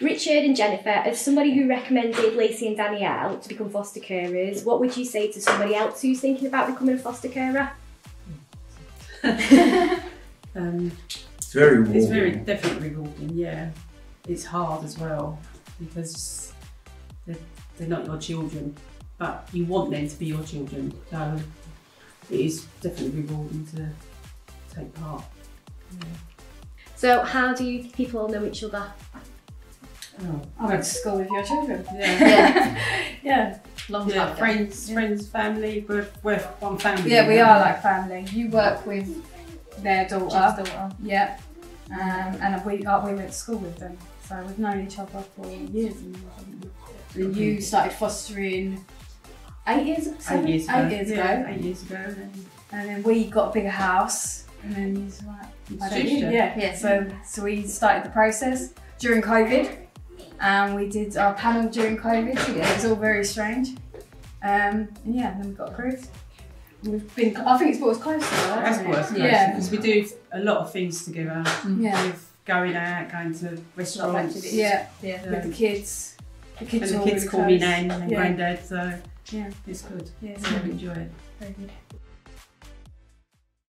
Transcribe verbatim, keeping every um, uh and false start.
Richard and Jennifer, as somebody who recommended Lacey and Danielle to become foster carers, what would you say to somebody else who's thinking about becoming a foster carer? um, it's very rewarding. It's very definitely rewarding. Yeah, it's hard as well because they're, they're not your children, but you want them to be your children. So it is definitely rewarding to take part. Yeah. So how do you people know each other? Oh, I went to school with your children. Yeah, yeah, yeah. Long time yeah, friends, yeah. friends, family. We're, we're one family. Yeah, we are like family. You work with their daughter. Jim's daughter. Yeah, um, and we uh, we went to school with them, so we've known each other for years. And, and you started fostering eight years, seven, eight years ago. Eight years yeah, ago. Eight years ago. And, and then we got a bigger house, and then you was like, I don't know, yeah, yeah. So so we started the process during COVID. And we did our panel during COVID. Yeah, it was all very strange. Um, and yeah, and then we got approved. We've been. I think it's brought us closer. Right? That's brought us closer. Yeah, because we do a lot of things together. Yeah, with going out, going to restaurants. Yeah, yeah, with the kids. The kids, and the kids really call close. me Nan and yeah. Granddad, so yeah, it's good. Yeah, so we enjoy it. Very good.